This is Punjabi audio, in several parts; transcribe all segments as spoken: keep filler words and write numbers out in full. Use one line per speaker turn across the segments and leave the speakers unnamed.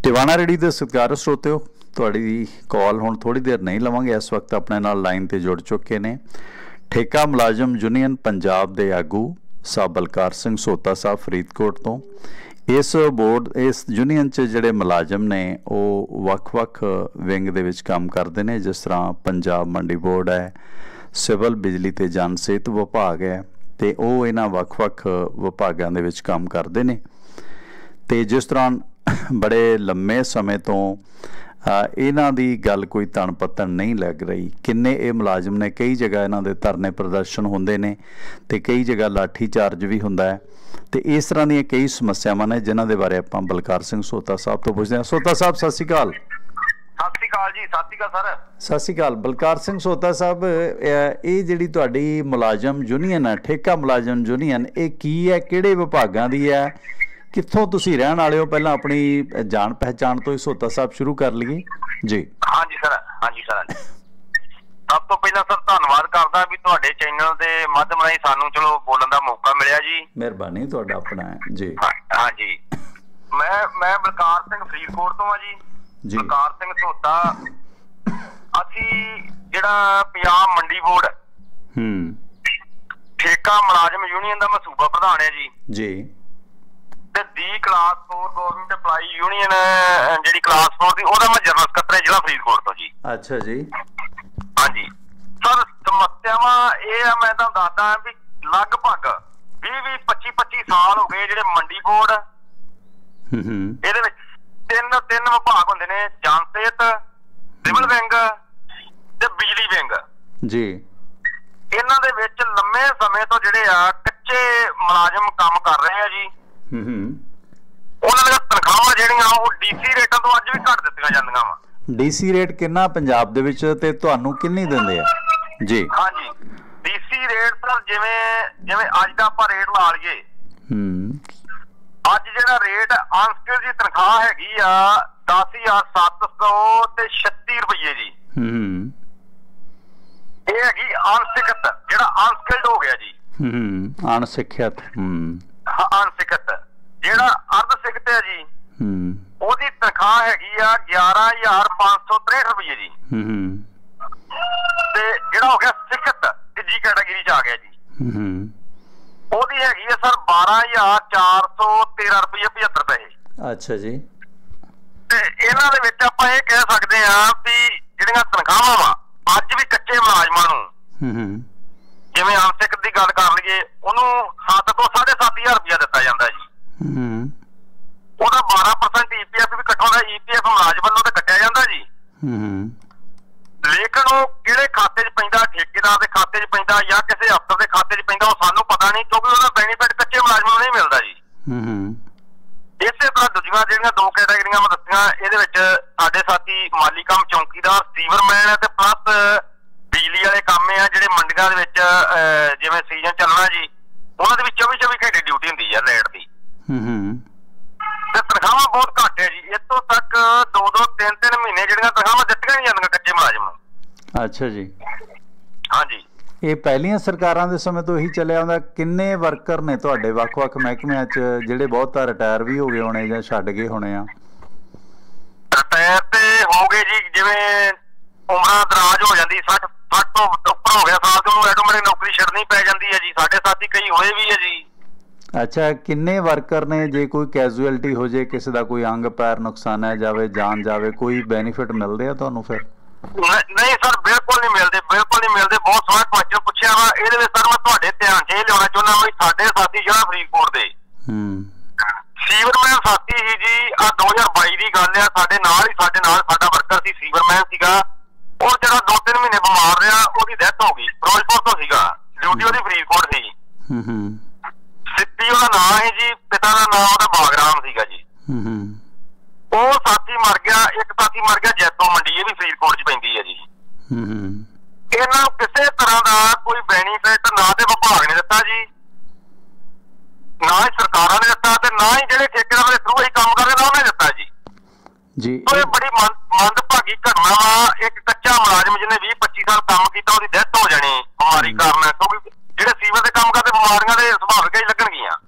ਟਿਵਾਣਾ ਰੇਡੀ ਦੇ ਸਤਿਕਾਰਯੋਗ ਸਰੋਤਿਓ, ਤੁਹਾਡੀ ਕਾਲ ਹੁਣ ਥੋੜੀ ਦੇਰ नहीं ਲਵਾਂਗੇ। इस वक्त अपने नाल लाइन ते जुड़ चुके ने ठेका मुलाजम यूनियन पंजाब के आगू साहब बलकार सिंह सोता साहब फरीदकोट तो। इस बोर्ड इस यूनियन च जिहड़े मुलाजम ने वो वख-वख विंग दे विच काम करते हैं, जिस तरह पंजाब मंडी बोर्ड है, सिविल बिजली ते जन सेहत विभाग है, तो वो इन्हां वख-वख विभागां दे विच काम करते हैं। तो जिस तरह बड़े लंबे समय तो इन्हां दी गल कोई तन पत्तन नहीं लग रही। किन्ने ये मुलाजम ने, कई जगह इन्हां दे धरने प्रदर्शन होंदे ने ते कई जगह लाठी चार्ज भी हुंदा है। तो इस तरह दी कई समस्यावां ने जिन्हां दे बारे आपां बलकार सिंह सोता साहब तो पुछदे हां। सोता साहब सत श्री अकाल।
सत श्री अकाल जी। सत श्री अकाल सर।
सत श्री अकाल बलकार सिंह सोता साहब, ये जिहड़ी तुहाडी मुलाजम यूनियन है, ठेका मुलाजम यूनियन, ये की है, किहड़े विभागां दी है, कित्थों तुसीं रहण वाले हो? पहलां अपनी जान पहचान तो ही सोता साहब शुरू कर लईए जी।
हाँ जी सर। हाँ जी सर। सब तो पहला सर धन्नवाद करदा भी तुहाडे चैनल दे माध्यम राहीं सानू चलो बोलण दा मौका मिलिया जी।
मेहरबानी तुहाडा अपना है जी।
हाँ जी। मैं मैं बलकार सिंह फरीदकोट तो हाँ जी। जी बलकार सिंह सोता। असी जिहड़ा पंजाब मंडी बोर्ड हम्म ठेका मुलाजम यूनियन दा मैं सूबा प्रधान है जी। जी दी class four government employee union जी क्लास फोर दी ओहदा मैं जनरल सकत्तर जिला फरीदकोट तो जी। अच्छा जी। हाँ जी सर, समस्यावां ये मैं तुहानूं दसदा भी लगभग बीस बीस पच्ची पच्ची साल हो गए जिहड़े मंडी बोर्ड इहदे विच तीन तीन विभाग हुंदे ने, जन सेहत, सिविल विंग ते बिजली विंग जी। इन्हां दे विच लंबे समय तो जिहड़े आ कच्चे मुलाजम काम कर रहे हैं जी। ਉਹਨਾਂ ਦੀਆਂ ਤਨਖਾਹਾਂ ਜਿਹੜੀਆਂ ਉਹ ਡੀਸੀ ਰੇਟਾਂ ਤੋਂ ਅੱਜ ਵੀ ਘੱਟ ਦਿੱਤੀਆਂ ਜਾਂਦੀਆਂ ਵਾ।
ਡੀਸੀ ਰੇਟ ਕਿੰਨਾ ਪੰਜਾਬ ਦੇ ਵਿੱਚ ਤੇ ਤੁਹਾਨੂੰ ਕਿੰਨੀ ਦਿੰਦੇ ਆ ਜੀ?
ਹਾਂਜੀ ਡੀਸੀ ਰੇਟ ਸਰ ਜਿਵੇਂ ਜਿਵੇਂ ਅੱਜ ਦਾ ਆਪਾਂ ਰੇਟ ਲਾ ਲਈਏ, ਹੂੰ ਅੱਜ ਜਿਹੜਾ ਰੇਟ ਅਨਸਕਿਲ ਦੀ ਤਨਖਾਹ ਹੈਗੀ ਆ ਦਸ ਹਜ਼ਾਰ ਸੱਤ ਸੌ ਤੇ ਛੱਤੀ ਰੁਪਏ ਜੀ। ਹੂੰ ਇਹ ਹੈਗੀ ਅਨਸਿਖਤ, ਜਿਹੜਾ ਅਨਸਕਿਲਡ ਹੋ ਗਿਆ ਜੀ।
ਹੂੰ ਅਨਸਿੱਖਿਅਤ। ਹੂੰ
ਅਨਸਿਖਤ ਜਿਹੜਾ ਅਰਧ ਸਿਖਤ ਹੈ ਜੀ, ਉਹਦੀ ਤਨਖਾਹ ਹੈਗੀ ਆ ਗਿਆਰਾਂ ਹਜ਼ਾਰ ਪੰਜ ਸੌ ਤਰੇਹਠ ਰੁਪਏ ਜੀ। ਤੇ ਜਿਹੜਾ ਹੋ ਗਿਆ ਸਿਖਤ ਤੀਜੀ ਕੈਟਾਗਰੀ ਚ ਆ ਗਿਆ ਜੀ, ਉਹਦੀ ਹੈਗੀ ਆ ਸਰ ਬਾਰਾਂ ਹਜ਼ਾਰ ਚਾਰ ਸੌ ਤੇਰਾਂ ਰੁਪਏ ਪਝੱਤਰ ਪੈਸੇ।
ਅੱਛਾ ਜੀ।
ਤੇ ਇਹਨਾਂ ਦੇ ਵਿੱਚ ਆਪਾਂ ਇਹ ਕਹਿ ਸਕਦੇ ਹਾਂ ਵੀ ਜਿਹੜੀਆਂ ਤਨਖਾਹਾਂ ਵਾ ਅੱਜ ਵੀ ਕੱਚੇ ਮੁਲਾਜ਼ਮਾਂ ਨੂੰ, ਜਿਵੇਂ ਅਨਸਿਖਤ ਦੀ ਗੱਲ ਕਰ ਲਈਏ, ਉਹਨੂੰ ਸੱਤ ਤੋਂ ਸਾਢੇ ਸੱਤ ਹਜ਼ਾਰ ਰੁਪਇਆ ਦਿੱਤਾ ਜਾਂਦਾ ਜੀ। ਉਹਦਾ ਬਾਰਾਂ ਪਰਸੈਂਟ ਈ ਪੀ ਐਫ ਵੀ ਕੱਟੋ ਦਾ, ਈ ਪੀ ਐਫ ਮੁਲਾਜ਼ਮ ਵੱਲੋਂ ਤਾਂ ਕੱਟਿਆ ਜਾਂਦਾ ਜੀ। ਲੇਕਿਨ ਉਹ ਕਿਹੜੇ ਖਾਤੇ ਚ ਪੈਂਦਾ, ਠੇਕੇਦਾਰ ਦੇ ਖਾਤੇ ਚ ਪੈਂਦਾ ਜਾਂ ਕਿਸੇ ਅਫਸਰ ਦੇ ਖਾਤੇ ਚ ਪੈਂਦਾ, ਉਹ ਸਾਨੂੰ ਪਤਾ ਨਹੀਂ, ਕਿਉਂਕਿ ਉਹਦਾ ਬੈਨੀਫਿਟ ਕੱਚੇ ਮੁਲਾਜ਼ਮ ਨੂੰ ਨਹੀਂ ਮਿਲਦਾ ਜੀ। ਇਸੇ ਤਰ੍ਹਾਂ ਦੂਜੀਆਂ ਜਿਹੜੀਆਂ ਦੋ ਕੈਟਾਗਰੀਆਂ ਮੈਂ ਦੱਸੀਆਂ, ਇਹਦੇ ਵਿੱਚ ਸਾਡੇ ਸਾਥੀ ਮਾਲੀ ਕੰਮ ਚੌਂਕੀਦਾਰ, ਸੀਵਰਮੈਨ ਤੇ ਪਲੱਸ ਬਿਜਲੀ ਵਾਲੇ ਕੰਮ ਆ ਜਿਹੜੇ ਮੰਡੀਆਂ ਦੇ ਵਿੱਚ ਜਿਵੇਂ ਸੀਜ਼ਨ ਚੱਲਣਾ ਜੀ, ਉਹਨਾਂ ਦੇ ਵਿੱਚ ਚੌਵੀ ਚੌਵੀ ਘੰਟੇ ਡਿਊਟੀ ਹੁੰਦੀ ਆ ਲਾਈਟ ਦੀ। ਤੇ ਤਨਖਾਹਾਂ ਬਹੁਤ ਘੱਟ ਹੈ ਜੀ। ਇੱਥੋਂ ਤੱਕ ਦੋ ਦੋ ਤਿੰਨ ਤਿੰਨ ਮਹੀਨੇ ਜਿਹੜੀਆਂ ਤਨਖਾਹਾਂ ਦਿੱਤੀਆਂ ਨਹੀਂ ਜਾਂਦੀਆਂ ਕੱਚੇ ਮੁਲਾਜ਼ਮ ਨੂੰ।
ਅੱਛਾ ਜੀ।
ਹਾਂਜੀ
ਇਹ ਪਹਿਲੀਆਂ ਸਰਕਾਰਾਂ ਦੇ ਸਮੇਂ ਤੋਂ ਇਹੀ ਚੱਲਿਆ ਹੁੰਦਾ। ਕਿੰਨੇ ਵਰਕਰ ਨੇ ਤੁਹਾਡੇ ਵੱਖ-ਵੱਖ ਮਹਿਕਮਿਆਂ 'ਚ ਜਿਹੜੇ ਬਹੁਤ ਤਾਂ ਰਿਟਾਇਰ ਵੀ ਹੋ ਗਏ ਹੋਣੇ ਜਾਂ ਛੱਡ ਗਏ ਹੋਣੇ ਆ?
ਰਿਟਾਇਰ ਤੇ ਹੋ ਗਏ ਜੀ, ਜਿਵੇਂ ਉਮਰਾਂ ਦਰਾਜ ਹੋ ਜਾਂਦੀ, ਸੱਠ ਸੱਠ ਤੋਂ ਉੱਪਰ ਹੋ ਗਿਆ ਸਾਲ ਤੇ ਉਹਨੂੰ ਆਟੋਮੈਟਿਕ ਨੌਕਰੀ ਛੱਡਣੀ ਪੈ ਜਾਂਦੀ ਹੈ ਜੀ। ਸਾਡੇ ਸਾਥੀ ਕਈ ਹੋਏ ਵੀ ਹੈ ਜੀ।
ਅੱਛਾ, ਕਿੰਨੇ ਵਰਕਰ ਨੇ? ਜੇ ਕੋਈ ਕੈਜੂਅਲਟੀ ਹੋ ਜਾਏ, ਕਿਸੇ ਦਾ ਕੋਈ ਅੰਗ ਪੈਰ ਨੁਕਸਾਨਿਆ ਜਾਵੇ, ਜਾਨ ਜਾਵੇ, ਕੋਈ ਬੈਨੀਫਿਟ ਮਿਲਦੇ ਆ ਤੁਹਾਨੂੰ ਫਿਰ?
ਨਹੀਂ ਸਰ, ਬਿਲਕੁਲ ਨਹੀਂ ਮਿਲਦੇ, ਬਿਲਕੁਲ ਨਹੀਂ ਮਿਲਦੇ। ਬਹੁਤ ਸੋਹਣਾ ਕੁਐਸਚਨ ਪੁੱਛਿਆ ਵਾ। ਇਹਦੇ ਵਿੱਚ ਸਰ ਮੈਂ ਤੁਹਾਡੇ ਧਿਆਨ 'ਚ ਇਹ ਲਿਆਉਣਾ ਚਾਹੁੰਦਾ ਵੀ ਸਾਡੇ ਸਾਥੀ ਜਿਹੜਾ ਫਰੀਦਕੋਟ ਦੇ ਸੀਵਰਮੈਨ ਸਾਥੀ ਸੀ ਜੀ, ਆਹ ਦੋ ਹਜ਼ਾਰ ਬਾਈ ਦੀ ਗੱਲ ਆ, ਸਾਡੇ ਨਾਲ ਹੀ ਸਾਡੇ ਨਾਲ ਸਾਡਾ ਵਰਕਰ ਸੀ, ਸੀਵਰਮੈਨ ਸੀਗਾ। ਉਹ ਜਿਹੜਾ ਦੋ ਤਿੰਨ ਮਹੀਨੇ ਬਿਮਾਰ ਰਿਹਾ, ਉਹਦੀ ਡੈਥ ਹੋ ਗਈ। ਫਿਰੋਜ਼ਪੁਰ ਤੋਂ ਸੀਗਾ, ਡਿਊਟੀ ਉਹਦੀ ਫਰੀਦਕੋਟ ਸੀ। ਸਿੱਪੀ ਉਹਦਾ ਨਾਂ ਹੈ ਜੀ, ਪਿਤਾ ਦਾ ਨਾਂ ਉਹਦਾ ਬਾਗਰਾਮ ਸੀਗਾ ਜੀ। ਉਹ ਸਾਥੀ ਮਰ ਗਿਆ। ਇੱਕ ਸਾਥੀ ਮਰ ਗਿਆ ਜੈਤੋ ਮੰਡੀ, ਇਹ ਵੀ ਫਰੀਦਕੋਟ 'ਚ ਪੈਂਦੀ ਹੈ ਜੀ। ਇਹਨਾਂ ਨੂੰ ਕਿਸੇ ਤਰ੍ਹਾਂ ਦਾ ਕੋਈ ਬੈਨੀਫਿਟ ਨਾ ਤੇ ਵਿਭਾਗ ਨੇ ਦਿੱਤਾ ਜੀ, ਨਾ ਹੀ ਸਰਕਾਰਾਂ ਨੇ ਦਿੱਤਾ, ਤੇ ਨਾ ਹੀ ਜਿਹੜੇ ਠੇਕੇਦਾਰਾਂ ਦੇ ਥਰੂ ਅਸੀਂ ਕੰਮ ਕਰਦੇ ਨਾ ਉਹਨੇ ਦਿੱਤਾ ਜੀ। ਜੀ ਇਹ ਬੜੀ ਮੰਦਭਾਗੀ ਘਟਨਾ ਵਾ। ਇੱਕ ਕੱਚਾ ਮੁਲਾਜ਼ਮ ਜਿਹਨੇ ਵੀਹ ਪੱਚੀ ਸਾਲ ਕੰਮ ਕੀਤਾ, ਉਹਦੀ ਡੈਥ ਹੋ ਜਾਣੀ ਬਿਮਾਰੀ ਕਾਰਨ, ਕਿਉਂਕਿ ਜਿਹੜੇ ਸੀਵਰ ਦੇ ਕੰਮ ਕਰਦੇ ਬਿਮਾਰੀਆਂ ਦੇ ਸੁਭਾਵਿਕ ਹੀ ਲੱਗਣਗੀਆਂ।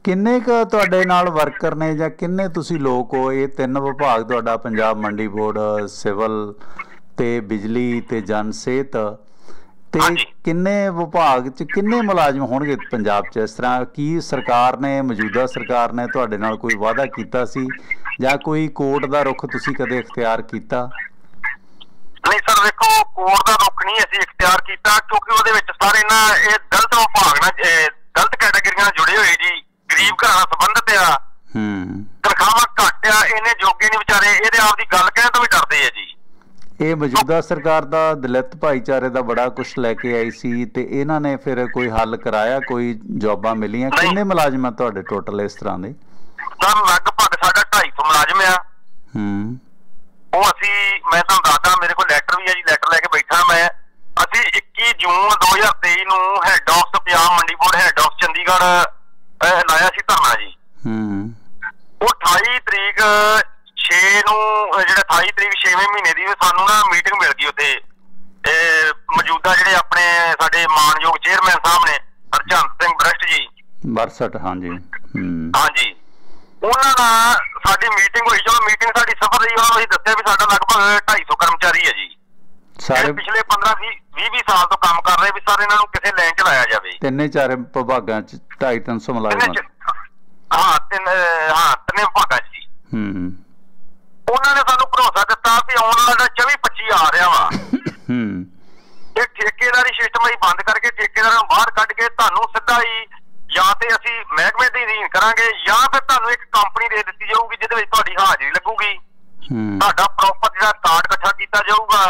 ਕਿੰਨੇ ਕੁ ਤੁਹਾਡੇ ਨਾਲ ਵਰਕਰ ਨੇ ਜਾਂ ਕਿੰਨੇ ਤੁਸੀਂ ਲੋਕ ਹੋ? ਇਹ ਤਿੰਨ ਵਿਭਾਗ ਤੁਹਾਡਾ, ਪੰਜਾਬ ਮੰਡੀ ਬੋਰਡ, ਸਿਵਲ ਤੇ ਬਿਜਲੀ ਤੇ ਜਨ ਸਿਹਤ, ਤੇ ਕਿੰਨੇ ਵਿਭਾਗ 'ਚ ਕਿੰਨੇ ਮੁਲਾਜ਼ਮ ਹੋਣਗੇ ਪੰਜਾਬ 'ਚ? ਇਸ ਤਰ੍ਹਾਂ ਕੀ ਸਰਕਾਰ ਨੇ, ਮੌਜੂਦਾ ਸਰਕਾਰ ਨੇ ਤੁਹਾਡੇ ਨਾਲ ਕੋਈ ਵਾਅਦਾ ਕੀਤਾ ਸੀ ਜਾਂ ਕੋਈ ਕੋਰਟ ਦਾ ਰੁਖ ਤੁਸੀਂ ਕਦੇ ਇਖਤਿਆਰ ਕੀਤਾ?
ਨਹੀਂ ਸਰ, ਵੇਖੋ ਕੋਰਟ ਦਾ ਰੁਖ ਨਹੀਂ ਅਸੀਂ ਇਖਤਿਆਰ ਕੀਤਾ, ਕਿਉਂਕਿ ਉਹਦੇ ਵਿੱਚ ਸਾਰੇ ਨਾ ਇਹ ਗਲਤ ਵਿਭਾਗ ਨਾਲ, ਗਲਤ ਕੈਟਾਗਰੀਆਂ ਨਾਲ ਜੁੜੇ ਹੋਏ ਜੀ, ਗਰੀਬ ਘਰਾਂ ਨਾਲ ਸੰਬੰਧਿਤ ਆ, ਤਨਖਾਹਾਂ ਘੱਟ ਆ, ਇਹਨੇ ਜੋਗੇ ਨਹੀਂ ਵਿਚਾਰੇ, ਇਹਦੇ ਆਪ ਦੀ ਗੱਲ ਕਹਿਣ ਤੋਂ ਵੀ ਡਰਦੇ ਆ ਜੀ।
ਇਹ ਮੌਜੂਦਾ ਸਰਕਾਰ ਦਾ ਦਲਿਤ ਭਾਈਚਾਰੇ ਦਾ ਬੜਾ ਕੁਛ ਲੈ ਕੇ ਆਈ ਸੀ ਤੇ ਇਹਨਾਂ ਨੇ ਫਿਰ ਕੋਈ ਹੱਲ ਕਰਾਇਆ? ਕੋਈ ਜੋਬਾਂ ਮਿਲੀਆਂ? ਕਿੰਨੇ ਮੁਲਾਜ਼ਮ ਆ ਤੁਹਾਡੇ ਟੋਟਲ ਇਸ ਤਰ੍ਹਾਂ ਦੇ?
ਸਰ ਲਗਭਗ ਸਾਡਾ ਢਾਈ ਸੌ ਮੁਲਾਜ਼ਮ ਆ।
ਹੂੰ
ਉਹ ਅਸੀਂ, ਮੈਂ ਤੁਹਾਨੂੰ ਦੱਸਦਾ, ਮੇਰੇ ਕੋਲ ਲੈਟਰ ਵੀ ਹੈ ਜੀ, ਲੈਟਰ ਲੈ ਕੇ ਬੈਠਾ ਮੈਂ। ਅਸੀਂ ਇੱਕੀ ਜੂਨ ਦੋ ਹਜ਼ਾਰ ਤੇਈ ਨੂੰ ਹੈਡ ਆਫਿਸ ਪੰਜਾਬ ਮੰਡੀ ਬੋਰਡ ਹੈਡ ਆਫਿਸ ਚੰਡੀਗੜ੍ਹ ਲਾਇਆ ਸੀ ਧਰਨਾ ਜੀ।
ਹੂੰ
ਉਹ ਅਠਾਈ ਤਰੀਕ ਛੇ ਨੂੰ, ਜਿਹੜਾ ਅਠਾਈ ਤਰੀਕ ਛੇਵੇਂ ਮਹੀਨੇ ਦੀ ਸਾਨੂੰ ਨਾ ਮੀਟਿੰਗ ਮਿਲ ਗਈ ਉੱਥੇ। ਮੌਜੂਦਾ ਜਿਹੜੇ ਆਪਣੇ ਸਾਡੇ ਮਾਨਯੋਗ ਚੇਅਰਮੈਨ ਸਾਹਿਬ ਨੇ ਹਰਚੰਦ ਸਿੰਘ ਬਰਸਟ ਜੀ,
ਬਰਸਟ, ਹਾਂਜੀ
ਹਾਂਜੀ, ਉਹਨਾਂ ਨਾਲ ਸਾਡੀ ਮੀਟਿੰਗ ਹੋਈ। ਚਲੋ ਮੀਟਿੰਗ ਸਾਡੀ ਸਫਲ ਰਹੀ। ਉਹਨਾਂ ਨੂੰ ਅਸੀਂ ਦੱਸਿਆ ਵੀ ਸਾਡਾ ਲਗਭਗ ਢਾਈ ਸੌ ਕਰਮਚਾਰੀ ਹੈ ਜੀ, ਸਾਰੇ ਪਿਛਲੇ ਪੰਦਰਾਂ ਵੀਹ ਵੀਹ ਵੀਹ ਸਾਲ ਤੋਂ ਕੰਮ ਕਰ ਰਹੇ, ਵੀ ਸਰ ਇਹਨਾਂ ਨੂੰ ਕਿਸੇ ਲਾਈਨ ਚ ਲਾਇਆ ਜਾਵੇ।
ਤਿੰਨੇ ਚਾਰੇ ਵਿਭਾਗਾਂ ਚ ਢਾਈ ਤਿੰਨ ਸੌ ਮੁਲਾਜ਼ਮ?
ਹਾਂ ਤਿੰਨ, ਹਾਂ ਤਿੰਨੇ ਵਿਭਾਗਾਂ ਚ ਜੀ।
ਹੂੰ
ਉਹਨਾਂ ਨੇ ਸਾਨੂੰ ਭਰੋਸਾ ਦਿੱਤਾ ਵੀ ਆਉਣ ਵਾਲਾ ਚੌਵੀ ਪੱਚੀ ਆ ਰਿਹਾ ਵਾ।
ਹੂੰ
ਇਹ ਠੇਕੇਦਾਰੀ ਸਿਸਟਮ ਅਸੀਂ ਬੰਦ ਕਰਕੇ ਠੇਕੇਦਾਰਾਂ ਨੂੰ ਬਾਹਰ ਕੱਢ ਕੇ ਤੁਹਾਨੂੰ ਸਿੱਧਾ ਹੀ ਜਾਂ ਤੇ ਅਸੀਂ ਮਹਿਕਮੇ ਦੀ ਅਧੀਨ ਕਰਾਂਗੇ, ਜਾਂ ਫਿਰ ਤੁਹਾਨੂੰ ਇੱਕ ਕੰਪਨੀ ਦੇ ਦਿੱਤੀ ਜਾਊਗੀ ਜਿਹਦੇ ਵਿੱਚ ਤੁਹਾਡੀ ਹਾਜ਼ਰੀ ਲੱਗੂਗੀ, ਤੁਹਾਡਾ ਪ੍ਰੋਪਰ ਜਿਹੜਾ ਕਾਰਡ ਇਕੱਠਾ ਕੀਤਾ ਜਾਊਗਾ।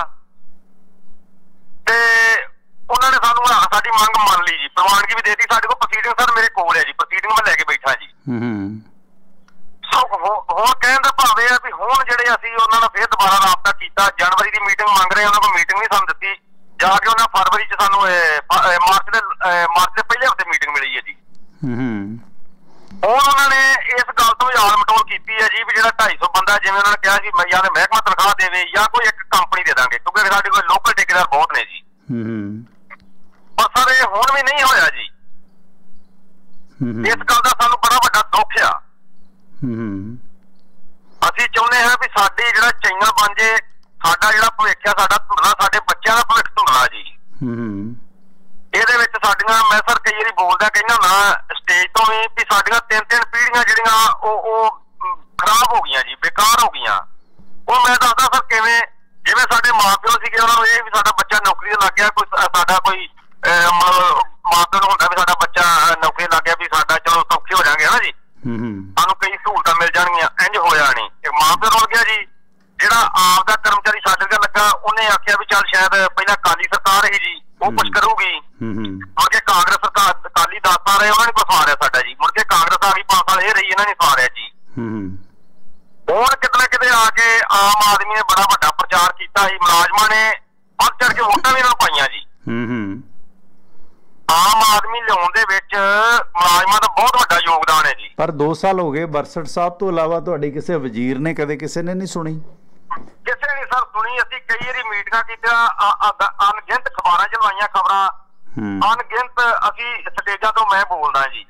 ਤੇ ਉਹਨਾਂ ਨੇ ਸਾਨੂੰ ਸਾਡੀ ਮੰਗ ਮੰਨ ਲਈ ਜੀ, ਪ੍ਰਵਾਨਗੀ ਵੀ ਦੇ ਦਿੱਤੀ। ਸਾਡੇ ਕੋਲ ਪ੍ਰੋਸੀਡਿੰਗ ਸਰ ਮੇਰੇ ਕੋਲ ਹੈ ਜੀ, ਪ੍ਰੋਸੀਡਿੰਗ ਮੈਂ ਲੈ ਕੇ ਬੈਠਾ ਜੀ। ਸੋ ਹੁਣ ਕਹਿਣ ਦਾ ਭਾਵ ਇਹ ਹੈ ਵੀ ਹੁਣ ਜਿਹੜੇ ਅਸੀਂ ਉਹਨਾਂ ਨਾਲ ਫਿਰ ਦੁਬਾਰਾ ਰਾਬਤਾ ਕੀਤਾ, ਜਨਵਰੀ ਦੀ ਮੀਟਿੰਗ ਮੰਗ ਰਹੇ, ਉਹਨਾਂ ਕੋਲ ਮੀਟਿੰਗ ਨਹੀਂ ਸਾਨੂੰ ਦਿੱਤੀ, ਜਾ ਕੇ ਉਹਨਾਂ ਫਰਵਰੀ ਚ ਸਾਨੂੰ ਮਾਰਚ ਦੇ ਮਾਰਚ ਦੇ ਪਹਿਲੇ ਹਫ਼ਤੇ ਮੀਟਿੰਗ ਮਿਲੀ ਹੈ ਜੀ। ਹੁਣ ਉਹਨਾਂ ਨੇ ਇਸ ਗੱਲ ਤੋਂ ਵੀ ਆਲ ਮਟੋਲ ਕੀਤੀ ਹੈ ਜੀ ਵੀ ਜਿਹੜਾ ਢਾਈ ਸੌ ਬੰਦਾ, ਜਿਵੇਂ ਉਹਨਾਂ ਨੇ ਕਿਹਾ ਸੀ ਜਾਂ ਤੇ ਮਹਿਕਮਾ ਤਨਖਾਹ ਦੇਵੇ ਜਾਂ ਕੋਈ ਇੱਕ ਕੰਪਨੀ ਦੇ ਦਾਂਗੇ, ਕਿਉਂਕਿ ਸਾਡੇ ਕੋਲ ਲੋਕਲ ਠੇਕੇਦਾਰ ਬਹੁਤ ਨੇ ਜੀ। ਪਰ ਸਰ ਇਹ ਹੁਣ ਵੀ ਨਹੀਂ ਹੋਇਆ ਜੀ। ਇਸ ਗੱਲ ਦਾ ਸਾਨੂੰ ਬੜਾ ਵੱਡਾ ਦੁੱਖ ਆ। ਅਸੀਂ ਚਾਹੁੰਦੇ ਹਾਂ ਵੀ ਸਾਡੀ ਜਿਹੜਾ ਚੈਨਲ ਬਣ ਜੇ, ਸਾਡਾ ਜਿਹੜਾ ਭਵਿੱਖ ਆ ਸਾਡਾ ਧੁੰਦਲਾ, ਸਾਡੇ ਬੱਚਿਆਂ ਦਾ ਭਵਿੱਖ ਧੁੰਦਲਾ ਜੀ। ਇਹਦੇ ਵਿੱਚ ਸਾਡੀਆਂ, ਮੈਂ ਸਰ ਕਈ ਵਾਰੀ ਬੋਲਦਾ ਕਹਿੰਦਾ ਨਾ ਸਟੇਜ ਤੋਂ ਵੀ, ਵੀ ਸਾਡੀਆਂ ਤਿੰਨ ਤਿੰਨ ਪੀੜ੍ਹੀਆਂ ਜਿਹੜੀਆਂ ਉਹ ਉਹ ਖਰਾਬ ਹੋ ਗਈਆਂ ਜੀ, ਬੇਕਾਰ ਹੋ ਗਈਆਂ। ਉਹ ਮੈਂ ਦੱਸਦਾ ਸਰ ਕਿਵੇਂ, ਜਿਵੇਂ ਸਾਡੇ ਮਾਂ ਪਿਓ ਸੀਗੇ, ਉਹਨਾਂ ਨੂੰ ਇਹ ਵੀ ਸਾਡਾ ਬੱਚਾ ਨੌਕਰੀ ਤੇ ਲੱਗ ਗਿਆ, ਕੋਈ ਸਾਡਾ ਕੋਈ ਮਤਲਬ ਮਾਂ ਪਿਓ ਨੂੰ ਹੁੰਦਾ ਵੀ ਸਾਡਾ ਬੱਚਾ ਨੌਕਰੀ ਲੱਗ ਗਿਆ ਵੀ ਸਾਡਾ ਚਲੋ ਸੌਖੇ ਹੋ ਜਾਣਗੇ, ਹਨਾ ਜੀ, ਸਾਨੂੰ ਕਈ ਸਹੂਲਤਾਂ ਮਿਲ ਜਾਣਗੀਆਂ। ਇੰਝ ਹੋਇਆ ਨਹੀਂ, ਮਾਂ ਪਿਓ ਰੁਲ ਗਿਆ ਜੀ। ਜਿਹੜਾ ਆਪ ਦਾ ਕਰਮਚਾਰੀ ਸਾਡੇ ਕੋਲ ਲੱਗਾ, ਉਹਨੇ ਆਖਿਆ ਵੀ ਚੱਲ ਸ਼ਾਇਦ ਪਹਿਲਾਂ ਅਕਾਲੀ ਸਰਕਾਰ ਹੀ ਜੀ, ਉਹ ਕੁਛ ਕਰੂਗੀ। ਮੁੜ ਕੇ ਕਾਂਗਰਸ ਸਰਕਾਰ, ਅਕਾਲੀ ਦਸ ਸਾਲ ਰਹੇ, ਉਹਨਾਂ ਨੇ ਕੁਛ ਸਵਾਰਿਆ ਸਾਡਾ ਜੀ। ਮੁੜ ਕੇ ਕਾਂਗਰਸ ਆ ਗਈ, ਪੰਜ ਸਾਲ ਇਹ ਰਹੀ, ਇਹਨਾਂ ਨੇ ਸਵਾਰਿਆ ਜੀ। ਹੁਣ ਕਿਤੇ ਨਾ ਕਿਤੇ ਆ ਕੇ ਆਮ ਆਦਮੀ ਨੇ ਬੜਾ ਵੱਡਾ ਪ੍ਰਚਾਰ ਕੀਤਾ ਸੀ, ਮੁਲਾਜ਼ਮਾਂ ਨੇ ਵੱਧ ਚੜ ਕੇ ਵੋਟਾਂ ਵੀ ਇਹਨਾਂ ਨੂੰ ਪਾਈਆਂ ਜੀ। ਆਮ ਆਦਮੀ ਲਿਆਉਣ ਦੇ ਵਿੱਚ ਮੁਲਾਜ਼ਮਾਂ ਦਾ ਬਹੁਤ ਵੱਡਾ ਯੋਗਦਾਨ ਹੈ ਜੀ।
ਪਰ ਦੋ ਸਾਲ ਹੋ ਗਏ, ਬਰਸਟ ਸਾਹਿਬ ਤੋਂ ਇਲਾਵਾ ਤੁਹਾਡੀ ਕਿਸੇ ਵਜ਼ੀਰ ਨੇ ਕਦੇ ਕਿਸੇ ਨੇ ਨਹੀਂ ਸੁਣੀ?
ਕਿਸੇ ਨੇ ਸਰ ਸੁਣੀ। ਅਸੀਂ ਕਈ ਵਾਰੀ ਮੀਟਿੰਗਾਂ ਕੀਤੀਆਂ, ਅਣਗਿਣਤ ਅਖਬਾਰਾਂ ਚ ਲਵਾਈਆਂ ਖਬਰਾਂ, ਅਣਗਿਣਤ ਅਸੀਂ ਸਟੇਜਾਂ ਤੋਂ ਮੈਂ ਬੋਲਦਾ ਜੀ।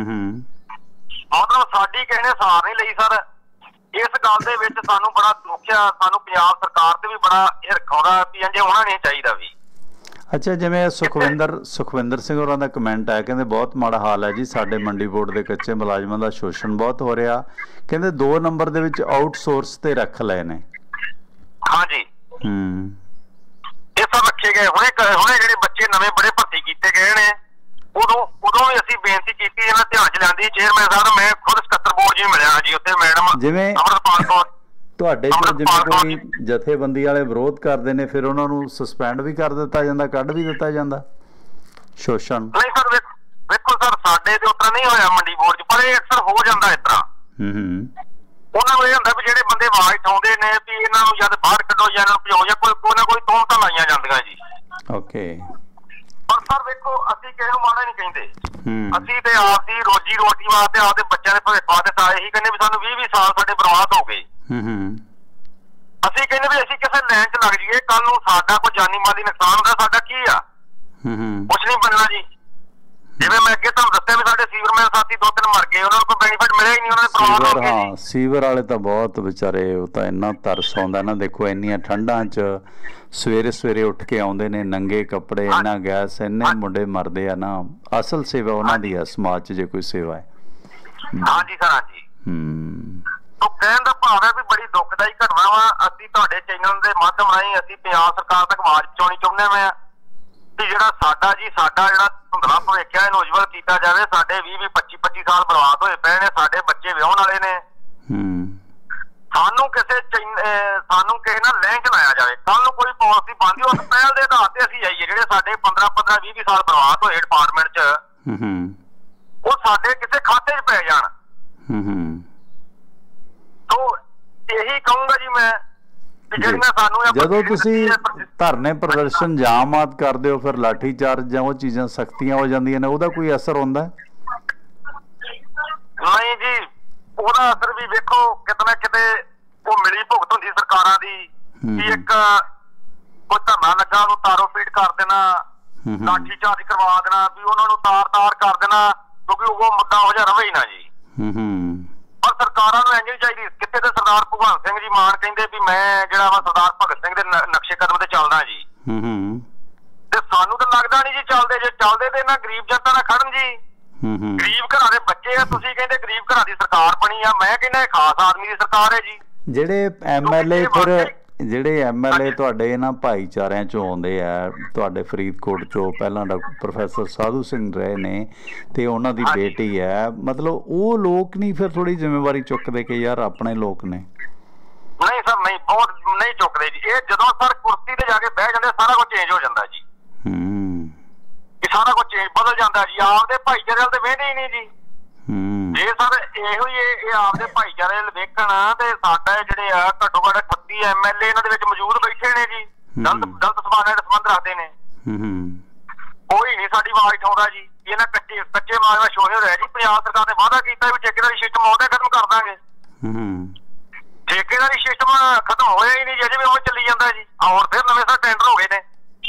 ਮਤਲਬ ਸਾਡੀ ਕਿਸੇ ਨੇ ਸਾਰ ਨਹੀਂ ਲਈ ਸਰ। ਇਸ ਗੱਲ ਦੇ ਵਿੱਚ ਸਾਨੂੰ ਬੜਾ ਦੁੱਖ ਆ। ਸਾਨੂੰ ਪੰਜਾਬ ਸਰਕਾਰ ਤੇ ਵੀ ਬੜਾ ਹਿਰਖ ਆਉਂਦਾ ਵੀ ਇੰਝ ਹੋਣਾ ਨਹੀਂ ਚਾਹੀਦਾ ਵੀ।
ਅੱਛਾ, ਜਿਵੇਂ ਸੁਖਵਿੰਦਰ ਸੁਖਵਿੰਦਰ ਸਿੰਘ ਹੋਰਾਂ ਦਾ ਕਮੈਂਟ ਆਇਆ, ਕਹਿੰਦੇ ਬਹੁਤ ਮਾੜਾ ਹਾਲ ਹੈ ਜੀ, ਸਾਡੇ ਮੰਡੀ ਬੋਰਡ ਦੇ ਕੱਚੇ ਮੁਲਾਜ਼ਮਾਂ ਦਾ ਸ਼ੋਸ਼ਣ ਬਹੁਤ ਹੋ ਰਿਹਾ। ਕਹਿੰਦੇ ਦੋ ਨੰਬਰ ਦੇ ਵਿੱਚ ਆਊਟਸੋਰਸ ਤੇ ਰੱਖ ਲਏ ਨੇ।
ਹਾਂਜੀ,
ਹੂੰ,
ਇਹ ਸਭ ਰੱਖੇ ਗਏ। ਹੁਣੇ ਹੁਣੇ ਜਿਹੜੇ ਬੱਚੇ ਨਵੇਂ ਬੜੇ ਭਰਤੀ ਕੀਤੇ ਗਏ ਨੇ, ਉਦੋਂ ਉਦੋਂ ਵੀ ਅਸੀਂ ਬੇਨਤੀ ਕੀਤੀ, ਇਹਨਾਂ ਧਿਆਨ ਚ ਲਿਆਂਦੀ ਚੇਅਰਮੈਨ ਸਾਹਿਬ। ਮੈਂ ਖੁਦ ਸਕੱਤਰ ਬੋਰਡ ਜੀ ਮਿਲਿਆ ਜੀ ਉੱਥੇ, ਮੈਡਮ
ਜਿਵੇਂ
ਅਮਰਪਾਲ ਕੌਰ।
ਤੁਹਾਡੇ ਜਿਵੇਂ ਕੋਈ ਜਥੇਬੰਦੀ ਵਾਲੇ ਵਿਰੋਧ ਕਰਦੇ ਨੇ, ਫਿਰ ਉਹਨਾਂ ਨੂੰ ਸਸਪੈਂਡ ਵੀ ਕਰ ਦਿੱਤਾ ਜਾਂਦਾ, ਕੱਢ ਵੀ ਦਿੱਤਾ ਜਾਂਦਾ ਸ਼ੋਸ਼ਣ?
ਨਹੀਂ ਸਰ, ਵੇਖੋ ਸਰ ਸਾਡੇ ਤੇ ਉਤਰਾ ਨਹੀਂ ਹੋਇਆ ਮੰਡੀ ਬੋਰਡ ਚ, ਪਰ ਇਹ ਅਕਸਰ ਹੋ ਜਾਂਦਾ ਇਸ ਤਰ੍ਹਾਂ। ਉਹਨਾਂ ਨੂੰ ਇਹ ਹੁੰਦਾ ਵੀ ਜਿਹੜੇ ਬੰਦੇ ਆਵਾਜ਼ ਉਠਾਉਂਦੇ ਨੇ ਵੀ ਇਹਨਾਂ ਨੂੰ ਜਦ ਬਾਹਰ ਕੱਢੋ ਜਾਂ ਇਹਨਾਂ ਨੂੰ ਭਜਾਓ, ਜਾਂ ਕੋਈ ਕੋਈ ਨਾ ਕੋਈ ਤੋਹਮਤਾਂ ਲਾਈਆਂ ਜਾਂਦੀਆਂ ਜੀ।
ਓਕੇ,
ਪਰ ਸਰ ਵੇਖੋ ਅਸੀਂ ਕਿਸੇ ਨੂੰ ਮਾੜਾ ਨਹੀਂ ਕਹਿੰਦੇ। ਅਸੀਂ ਤੇ ਆਪ ਦੀ ਰੋਜੀ ਰੋਟੀ ਵਾਸਤੇ, ਆਪਦੇ ਬੱਚਿਆਂ ਦੇ ਭਵਿੱਖ ਵਾਸਤੇ ਇਹੀ ਕਹਿੰਦੇ ਵੀ ਸਾਨੂੰ ਵੀਹ ਵੀਹ ਸਾਲ ਸਾਡੇ ਬਰਬਾਦ ਹੋ ਗਏ। ਅਸੀਂ ਕਹਿੰਦੇ ਵੀ ਅਸੀਂ ਕਿਸੇ ਲਾਈਨ ਚ ਲੱਗ ਜਾਈਏ, ਕੱਲ ਨੂੰ ਸਾਡਾ ਕੋਈ ਜਾਨੀ ਮਾਲੀ ਨੁਕਸਾਨ ਹੁੰਦਾ, ਸਾਡਾ ਕੀ ਆ? ਕੁਛ ਨਹੀਂ ਬਣਨਾ ਜੀ। ਜਿਵੇਂ ਮੈਂ ਅੱਗੇ ਤੁਹਾਨੂੰ ਦੱਸਿਆ ਵੀ ਸਾਡੇ ਸੀਵਰਮੈਨ ਸਾਥੀ ਦੋ ਤਿੰਨ ਮਰ ਗਏ, ਉਹਨਾਂ ਨੂੰ ਕੋਈ ਬੈਨੀਫਿਟ ਮਿਲਿਆ ਹੀ ਨਹੀਂ, ਉਹਨਾਂ ਦੇ ਪਰਿਵਾਰ ਹੋ ਗਏ।
ਹਾਂ, ਸੀਵਰ ਵਾਲੇ ਤਾਂ ਬਹੁਤ ਵਿਚਾਰੇ, ਉਹ ਤਾਂ ਇੰਨਾ ਤਰਸ ਆਉਂਦਾ ਨਾ। ਦੇਖੋ ਇੰਨੀਆਂ ਠੰਡਾਂ 'ਚ ਸਵੇਰੇ ਸਵੇਰੇ ਉੱਠ ਕੇ ਆਉਂਦੇ ਨੇ, ਨੰਗੇ ਕੱਪੜੇ, ਇੰਨਾ ਗੈਸ, ਇੰਨੇ ਮੁੰਡੇ ਮਰਦੇ ਆ ਨਾ। ਅਸਲ ਸੇਵਾ ਉਹਨਾਂ ਦੀ ਹੈ ਸਮਾਜ 'ਚ, ਜੇ ਕੋਈ ਸੇਵਾ ਹੈ।
ਹਾਂਜੀ ਸਰ, ਹਾਂਜੀ।
ਹੂੰ,
ਤੋ ਕਹਿਣ ਦਾ ਭਾਵ ਹੈ ਵੀ ਬੜੀ ਦੁਖਦਾਈ ਘਟਨਾ ਵਾ। ਅਸੀਂ ਤੁਹਾਡੇ ਚੈਨਲ ਦੇ ਮਾਧਿਅਮ ਰਾਹੀਂ ਅਸੀਂ ਪੰਜਾਬ ਸਰਕਾਰ ਤੱਕ ਆਵਾਜ਼ ਪਹੁੰਚਾਉਣੀ ਚਾਹੁੰਦੇ ਹਾਂ ਵੀ ਜਿਹੜਾ ਸਾਡਾ ਜੀ ਸਾਡਾ ਜਿਹੜਾ ਧੁੰਦਲਾ ਭਵਿੱਖ ਹੈ ਇਹਨੂੰ ਉਜਵਲ ਕੀਤਾ ਜਾਵੇ। ਸਾਡੇ ਵੀਹ ਵੀਹ ਪੱਚੀ ਪੱਚੀ ਸਾਲ ਬਰਬਾਦ ਹੋਏ ਪਏ ਨੇ, ਸਾਡੇ ਬੱਚੇ ਵਿਆਹੁਣ ਵਾਲੇ ਨੇ। ਸਾਨੂੰ ਕਿਸੇ ਸਾਨੂੰ ਕਿਸੇ ਨਾਲ ਲਿੰਕ ਲਾਇਆ ਜਾਵੇ। ਕੱਲ ਨੂੰ ਕੋਈ ਪਾਲਿਸੀ ਬਣਦੀ ਉਸ ਪਹਿਲ ਦੇ ਆਧਾਰ ਤੇ ਅਸੀਂ ਆਈਏ। ਜਿਹੜੇ ਸਾਡੇ ਪੰਦਰਾਂ ਪੰਦਰਾਂ ਵੀਹ ਵੀਹ ਸਾਲ ਬਰਬਾਦ ਹੋਏ ਡਿਪਾਰਟਮੈਂਟ 'ਚ, ਉਹ ਸਾਡੇ ਕਿਸੇ ਖਾਤੇ 'ਚ ਪੈ ਜਾਣ। ਤੋ ਇਹੀ ਕਹੂੰਗਾ ਜੀ ਮੈਂ,
ਜਦੋਂ ਤੁਸੀਂ ਧਰਨੇ ਪ੍ਰਦਰਸ਼ਨ ਜਾਮਾਤ ਕਰਦੇ ਹੋ, ਫਿਰ ਲਾਠੀ ਚਾਰਜ ਜਾਂ ਉਹ ਚੀਜ਼ਾਂ ਸਖਤੀਆਂ ਹੋ ਜਾਂਦੀਆਂ ਨੇ, ਉਹਦਾ ਕੋਈ ਅਸਰ ਹੁੰਦਾ?
ਨਹੀਂ ਜੀ, ਉਹਦਾ ਅਸਰ ਵੀ ਵੇਖੋ ਕਿਤੇ ਨਾ ਕਿਤੇ ਉਹ ਮਿਲੀ ਭੁਗਤ ਹੁੰਦੀ ਸਰਕਾਰਾਂ ਦੀ ਕਿ ਇੱਕ ਕੋਈ ਧਰਨਾ ਲੱਗਾ ਉਹਨੂੰ ਤਾਰੋ ਪੀਟ ਕਰ ਦੇਣਾ, ਲਾਠੀ ਚਾਰਜ ਕਰਵਾ ਦੇਣਾ, ਵੀ ਉਹਨਾਂ ਨੂੰ ਤਾਰ ਤਾਰ ਕਰ ਦੇਣਾ, ਕਿਉਂਕਿ ਉਹ ਮੁੱਦਾ ਹੋ ਜਾ ਰਵੇ ਹੀ ਨਾ ਜੀ। ਪਰ ਸਰਕਾਰਾਂ ਨੂੰ ਇੰਝ ਨਹੀਂ ਚਾਹੀਦੀ। ਕਿਤੇ ਤੇ ਸਰਦਾਰ ਭਗਵੰਤ ਸਿੰਘ ਜੀ ਮਾਨ ਕਹਿੰਦੇ ਵੀ ਮੈਂ ਜਿਹੜਾ ਵਾ ਸਰਦਾਰ ਭਗਤ ਸਿੰਘ ਦੇ ਨਕਸ਼ੇ ਕਦਮ ਤੇ ਚੱਲਦਾ ਜੀ, ਤੇ ਸਾਨੂੰ ਤਾਂ ਲੱਗਦਾ ਨਹੀਂ ਜੀ ਚੱਲਦੇ। ਜੇ ਚੱਲਦੇ ਤੇ ਇਹਨਾਂ ਗਰੀਬ ਜਨਤਾ ਨਾਲ ਖੜਨ ਜੀ। ਗਰੀਬ ਘਰਾਂ ਦੇ ਬੱਚੇ ਆ, ਤੁਸੀਂ ਕਹਿੰਦੇ ਗਰੀਬ ਘਰਾਂ ਦੀ ਸਰਕਾਰ ਬਣੀ ਆ, ਮੈਂ ਕਹਿੰਦਾ ਇਹ ਖਾਸ ਆਦਮੀ ਦੀ ਸਰਕਾਰ ਹੈ ਜੀ।
ਜਿਹੜੇ ਐਮਐਲਏ ਫਿਰ ਜਿਹੜੇ ਐਮਐਲਏ ਤੁਹਾਡੇ ਇਹਨਾਂ ਭਾਈਚਾਰਿਆਂ ਚੋਂ ਆਉਂਦੇ ਆ, ਤੁਹਾਡੇ ਫਰੀਦਕੋਟ ਚੋਂ ਪਹਿਲਾਂ ਡਾਕਟਰ ਪ੍ਰੋਫੈਸਰ ਸਾਧੂ ਸਿੰਘ ਰਹੇ ਨੇ ਤੇ ਉਹਨਾਂ ਦੀ ਬੇਟੀ ਹੈ, ਮਤਲਬ ਉਹ ਲੋਕ ਨਹੀਂ ਫਿਰ ਥੋੜੀ ਜ਼ਿੰਮੇਵਾਰੀ ਚੁੱਕਦੇ ਕਿ ਯਾਰ ਆਪਣੇ ਲੋਕ ਨੇ?
ਨਹੀਂ ਸਰ, ਨਹੀਂ, ਬਹੁਤ ਨਹੀਂ ਚੁੱਕਦੇ ਜੀ। ਇਹ ਜਦੋਂ ਸਰ ਕੁਰਸੀ ਤੇ ਜਾ ਕੇ ਬਹਿ ਜਾਂਦੇ ਸਾਰਾ ਕੁਝ ਚੇਂਜ ਹੋ ਜਾਂਦਾ ਜੀ। ਹੂੰ, ਇਹ ਸਾਰਾ ਕੁਝ ਚੇਂਜ ਬਦਲ ਜਾਂਦਾ ਜੀ। ਆਪਦੇ ਭਾਈਚਾਰੇ ਵੱਲ ਤੇ ਵੇਖਦੇ ਹੀ ਨਹੀਂ ਜੀ। ਜੇ ਸਰ ਇਹੋ ਹੀ ਇਹ ਆਪਦੇ ਭਾਈਚਾਰੇ ਵੱਲ ਵੇਖਣ ਤੇ ਸਾਡੇ ਜਿਹੜੇ ਆ ਘੱਟੋ ਘੱਟ ਅਠੱਤੀ ਐਮਐਲਏ ਇਹਨਾਂ ਦੇ ਵਿੱਚ ਮੌਜੂਦ ਬੈਠੇ ਨੇ ਜੀ, ਗਲਤ ਗਲਤ ਸਮਾਜ ਨਾਲ ਸੰਬੰਧ ਰੱਖਦੇ ਨੇ। ਕੋਈ ਨਹੀਂ ਸਾਡੀ ਆਵਾਜ਼ ਉਠਾਉਂਦਾ ਜੀ। ਇਹਨਾਂ ਕੱਚੇ ਕੱਚੇ ਮਾਲ ਦਾ ਸ਼ੋਹੇ ਹੋਇਆ ਜੀ। ਪੰਜਾਬ ਸਰਕਾਰ ਨੇ ਵਾਅਦਾ ਕੀਤਾ ਵੀ ਠੇਕੇਦਾਰੀ ਸਿਸਟਮ ਆਉਂਦਾ ਖਤਮ ਕਰ ਦਾਂਗੇ। ਠੇਕੇਦਾਰੀ ਸਿਸਟਮ ਖਤਮ ਹੋਇਆ ਹੀ ਨਹੀਂ ਜੀ, ਅਜੇ ਵੀ ਉਹ ਚੱਲੀ ਜਾਂਦਾ ਜੀ। ਹੋਰ ਫਿਰ ਨਵੇਂ ਸਾਰ ਟੈਂਡਰ ਹੋ ਗਏ ਨੇ।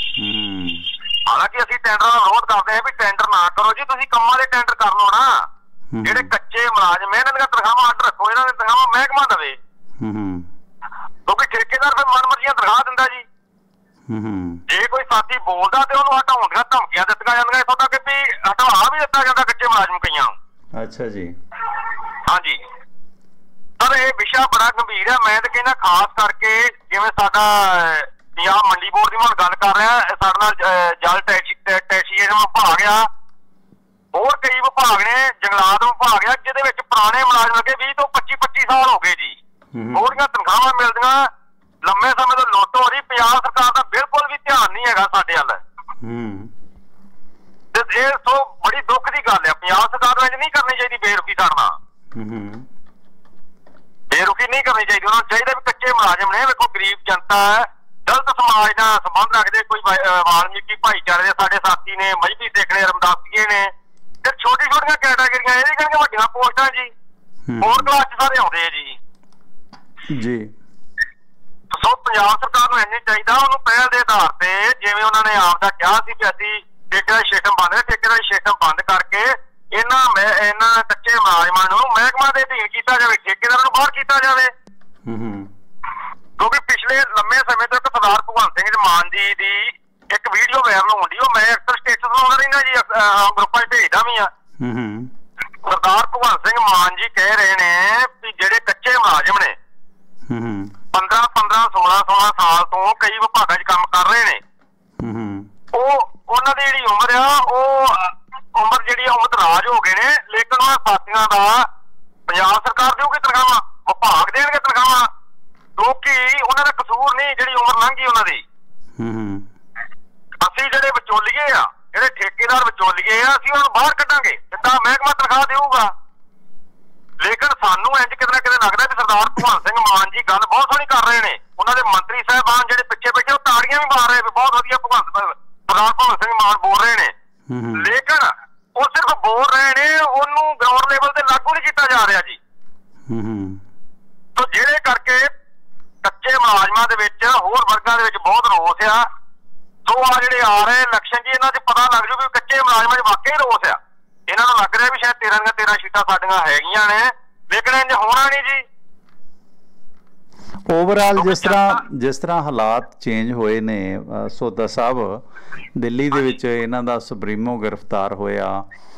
ਹਾਲਾਂਕਿ ਅਸੀਂ ਟੈਂਡਰਾਂ ਦਾ ਵਿਰੋਧ ਕਰਦੇ ਹਾਂ ਵੀ ਟੈਂਡਰ ਨਾ ਕਰੋ ਜੀ, ਤੁਸੀਂ ਕੰਮਾਂ ਦੇ ਟੈਂਡਰ ਕਰ ਲਓ ਨਾ। ਜਿਹੜੇ ਕੱਚੇ ਮੁਲਾਜ਼ਮ ਇਹਨਾਂ ਦੀਆਂ ਤਨਖਾਹਾਂ ਅੱਡ ਰੱਖੋ, ਇਹਨਾਂ ਦੀਆਂ ਤਨਖਾਹਾਂ ਮਹਿਕਮਾ ਦੇਵੇ, ਕਿਉਂਕਿ ਠੇਕੇਦਾਰ ਫਿਰ ਮਨਮਰਜ਼ੀਆਂ ਤਨਖਾਹ ਦਿੰਦਾ ਜੀ। ਜੇ ਕੋਈ ਸਾਥੀ ਬੋਲਦਾ ਤੇ ਉਹਨੂੰ ਹਟਾਉਣ ਦੀਆਂ ਧਮਕੀਆਂ ਦਿੱਤੀਆਂ ਜਾਂਦੀਆਂ, ਇੱਥੋਂ ਤੱਕ ਵੀ ਹਟਵਾ ਵੀ ਦਿੱਤਾ ਜਾਂਦਾ ਕੱਚੇ ਮੁਲਾਜ਼ਮ ਕਈਆਂ ਨੂੰ।
ਅੱਛਾ ਜੀ।
ਹਾਂਜੀ ਸਰ, ਇਹ ਵਿਸ਼ਾ ਬੜਾ ਗੰਭੀਰ ਹੈ। ਮੈਂ ਤਾਂ ਕਹਿੰਦਾ ਖਾਸ ਕਰਕੇ ਜਿਵੇਂ ਸਾਡਾ ਪੰਜਾਬ ਮੰਡੀ ਬੋਰਡ ਦੀ ਮੈਂ ਗੱਲ ਕਰ ਰਿਹਾ, ਸਾਡੇ ਨਾਲ ਜਲ ਟੈਕਸੀਏਸ਼ਨ ਵਿਭਾਗ ਆ, ਹੋਰ ਕਈ ਵਿਭਾਗ ਨੇ, ਜੰਗਲਾਤ ਵਿਭਾਗ ਆ, ਜਿਹਦੇ ਵਿੱਚ ਪੁਰਾਣੇ ਮੁਲਾਜ਼ਮ ਲੱਗੇ ਵੀਹ ਤੋਂ ਪੱਚੀ ਪੱਚੀ ਸਾਲ ਹੋ ਗਏ ਜੀ। ਥੋੜੀਆਂ ਤਨਖਾਹਾਂ ਮਿਲਦੀਆਂ, ਲੰਮੇ ਸਮੇਂ ਤੋਂ ਲੁੱਟ ਹੋ ਰਹੀ। ਪੰਜਾਬ ਸਰਕਾਰ ਦਾ ਬਿਲਕੁਲ ਵੀ ਧਿਆਨ ਨਹੀਂ ਹੈਗਾ ਸਾਡੇ ਵੱਲ। ਤੇ ਇਹ ਸੋ ਬੜੀ ਦੁੱਖ ਦੀ ਗੱਲ ਹੈ। ਪੰਜਾਬ ਸਰਕਾਰ ਨੂੰ ਇੰਝ ਨਹੀਂ ਕਰਨੀ ਚਾਹੀਦੀ ਬੇਰੁਖੀ ਕਰਨਾ, ਬੇਰੁਖੀ ਨਹੀਂ ਕਰਨੀ ਚਾਹੀਦੀ। ਉਹਨਾਂ ਨੂੰ ਚਾਹੀਦਾ ਵੀ ਕੱਚੇ ਮੁਲਾਜ਼ਮ ਨੇ, ਵੇਖੋ ਗਰੀਬ ਜਨਤਾ ਹੈ, ਦਲਿਤ ਸਮਾਜ ਨਾਲ ਸੰਬੰਧ ਰੱਖਦੇ, ਕੋਈ ਵਾਲਮੀਕੀ ਭਾਈਚਾਰੇ ਦੇ ਸਾਡੇ ਸਾਥੀ ਨੇ, ਮਜ਼੍ਹਬੀ ਸਿੱਖ ਨੇ, ਰਮਦਾਸੀਏ ਨੇ, ਤੇ ਛੋਟੀ ਛੋਟੀਆਂ ਕੈਟਾਗਰੀਆਂ, ਇਹ ਕਹਿੰਦੇ ਵੱਡੀਆਂ ਪੋਸਟਾਂ ਜੀ, ਹੋਰ ਕਲਾਸ ਚ ਸਾਰੇ ਆਉਂਦੇ ਆ ਜੀ ਜੀ। ਸੋ ਪੰਜਾਬ ਸਰਕਾਰ ਨੂੰ ਇੰਨੀ ਚਾਹੀਦਾ, ਉਹਨੂੰ ਪਹਿਲ ਦੇ ਆਧਾਰ ਤੇ ਜਿਵੇਂ ਉਹਨਾਂ ਨੇ ਆਪ ਦਾ ਕਿਹਾ ਸੀ ਕਿ ਅਸੀਂ ਠੇਕੇਦਾਰੀ ਸਿਸਟਮ ਬੰਦ ਠੇਕੇਦਾਰੀ ਸਿਸਟਮ ਬੰਦ ਕਰਕੇ ਇਹਨਾਂ ਇਹਨਾਂ ਕੱਚੇ ਮੁਲਾਜ਼ਮਾਂ ਨੂੰ ਮਹਿਕਮਾ ਦੇ ਅਧੀਨ ਕੀਤਾ ਜਾਵੇ, ਠੇਕੇਦਾਰਾਂ ਨੂੰ ਬਾਹਰ ਕੀਤਾ ਜਾਵੇ। ਕਿਉਂਕਿ ਪਿਛਲੇ ਲੰਮੇ ਸਮੇਂ ਤੋਂ ਇੱਕ ਸਰਦਾਰ ਭਗਵੰਤ ਸਿੰਘ ਮਾਨ ਜੀ ਦੀ ਇੱਕ ਵੀਡੀਓ ਵਾਇਰਲ ਹੁੰਦੀ, ਉਹ ਮੈਂ ਅਕਸਰ ਸਟੇਟਸ ਲਾਉਂਦਾ ਰਹਿੰਦਾ ਜੀ, ਗਰੁੱਪਾਂ ਚ ਭੇਜਦਾ ਵੀ ਆ। ਸਰਦਾਰ ਭਗਵੰਤ ਸਿੰਘ ਮਾਨ ਜੀ ਕਹਿ ਰਹੇ ਨੇ ਵੀ ਜਿਹੜੇ ਕੱਚੇ ਮੁਲਾਜ਼ਮ ਨੇ ਪੰਦਰਾਂ ਪੰਦਰਾਂ ਸੋਲਾਂ ਸੋਲਾਂ ਸਾਲ ਤੋਂ ਕਈ ਵਿਭਾਗਾਂ ਚ ਕੰਮ ਕਰ ਰਹੇ ਨੇ, ਉਹ ਉਹਨਾਂ ਦੀ ਜਿਹੜੀ ਉਮਰ ਆ ਉਹ ਉਮਰ ਜਿਹੜੀ ਉਮਰ ਰਾਜ ਹੋ ਗਏ ਨੇ, ਲੇਕਿਨ ਉਹਨਾਂ ਸਾਥੀਆਂ ਦਾ ਪੰਜਾਬ ਸਰਕਾਰ ਦੇਊਗੀ ਤਨਖਾਹਾਂ, ਵਿਭਾਗ ਦੇਣਗੇ ਤਨਖਾਹਾਂ, ਕਿਉਂਕਿ ਉਹਨਾਂ ਦਾ ਕਸੂਰ ਨਹੀਂ ਜਿਹੜੀ ਉਮਰ ਲੰਘੀ ਉਹਨਾਂ ਦੀ। ਅਸੀਂ ਜਿਹੜੇ ਵਿਚੋਲੀਏ ਆ, ਜਿਹੜੇ ਠੇਕੇਦਾਰ ਵਿਚੋਲੀਏ ਆ, ਅਸੀਂ ਉਹਨਾਂ ਨੂੰ ਬਾਹਰ ਕੱਢਾਂਗੇ, ਜਿੱਦਾਂ ਮਹਿਕਮਾ ਤਨਖਾਹ ਦੇਊਗਾ। ਲੇਕਿਨ ਸਾਨੂੰ ਇੰਝ ਕਿਤੇ ਨਾ ਕਿਤੇ ਲੱਗਦਾ ਵੀ ਸਰਦਾਰ ਭਗਵੰਤ ਸਿੰਘ ਮਾਨ ਜੀ ਗੱਲ ਬਹੁਤ ਸੋਹਣੀ ਕਰ ਰਹੇ ਨੇ, ਉਹਨਾਂ ਦੇ ਮੰਤਰੀ ਸਾਹਿਬਾਨ ਜਿਹੜੇ ਪਿੱਛੇ ਬੈਠੇ ਉਹ ਤਾੜੀਆਂ ਵੀ ਮਾਰ ਰਹੇ, ਬਹੁਤ ਵਧੀਆ ਭਗਵੰਤ ਸਰਦਾਰ ਭਗਵੰਤ ਸਿੰਘ ਮਾਨ ਬੋਲ ਰਹੇ ਨੇ, ਲੇਕਿਨ ਉਹ ਸਿਰਫ ਬੋਲ ਰਹੇ ਨੇ, ਉਹਨੂੰ ਗਰਾਊਂਡ ਲੈਵਲ ਤੇ ਲਾਗੂ ਨਹੀਂ ਕੀਤਾ ਜਾ ਰਿਹਾ ਜੀ। ਸੋ ਜਿਹੜੇ ਕਰਕੇ ਕੱਚੇ ਮੁਲਾਜ਼ਮਾਂ ਦੇ ਵਿੱਚ, ਹੋਰ ਵਰਗਾਂ ਦੇ ਵਿੱਚ ਬਹੁਤ ਰੋਸ ਆ। ਸੋ ਆ ਜਿਹੜੇ ਆ ਰਹੇ ਇਲੈਕਸ਼ਨ ਜੀ, ਇਹਨਾਂ ਚ ਪਤਾ ਲੱਗ ਜੂ ਵੀ ਕੱਚੇ ਮੁਲਾਜ਼ਮਾਂ ਚ ਵਾਕਈ ਰੋਸ ਆ।
ਓਵਰਆਲ ਜਿਸ ਤਰ੍ਹਾਂ ਜਿਸ ਤਰ੍ਹਾਂ ਹਾਲਾਤ ਚੇਂਜ ਹੋਏ ਨੇ ਸੋਧਾ ਸਾਹਿਬ, ਦਿੱਲੀ ਦੇ ਵਿੱਚ ਇਹਨਾਂ ਦਾ ਸੁਪਰੀਮੋ ਗ੍ਰਿਫਤਾਰ ਹੋਇਆ,